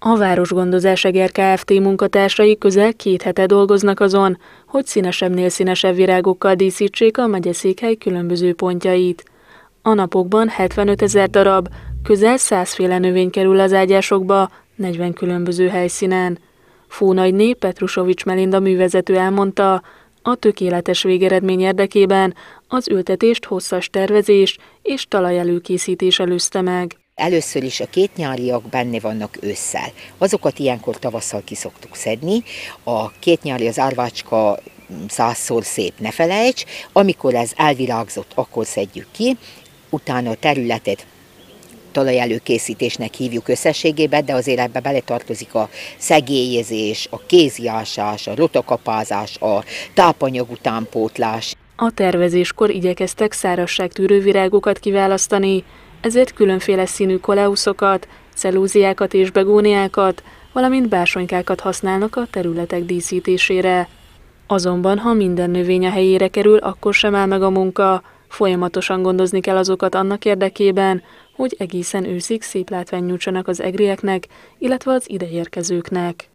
A Városgondozás Eger Kft. Munkatársai közel 2 hete dolgoznak azon, hogy színesebbnél színesebb virágokkal díszítsék a megyeszékhely különböző pontjait. A napokban 75 000 darab, közel 100 féle növény kerül az ágyásokba, 40 különböző helyszínen. Fónagyné Petrusovics Melinda művezető elmondta, a tökéletes végeredmény érdekében az ültetést hosszas tervezés és talajelőkészítés előzte meg. Először is a kétnyáriak benne vannak ősszel. Azokat ilyenkor tavasszal ki szoktuk szedni. A kétnyári, az árvácska 100-szor szép, ne felejts. Amikor ez elvirágzott, akkor szedjük ki. Utána a területet talajelőkészítésnek hívjuk összességében, de azért ebbe beletartozik a szegélyezés, a kéziásás, a rotakapázás, a tápanyag utánpótlás. A tervezéskor igyekeztek szárazságtűrő virágokat kiválasztani, ezért különféle színű koleuszokat, cellúziákat és begóniákat, valamint bársonykákat használnak a területek díszítésére. Azonban, ha minden növény a helyére kerül, akkor sem áll meg a munka, folyamatosan gondozni kell azokat annak érdekében, hogy egészen őszig szép látványt nyújtsanak az egrieknek, illetve az ideérkezőknek.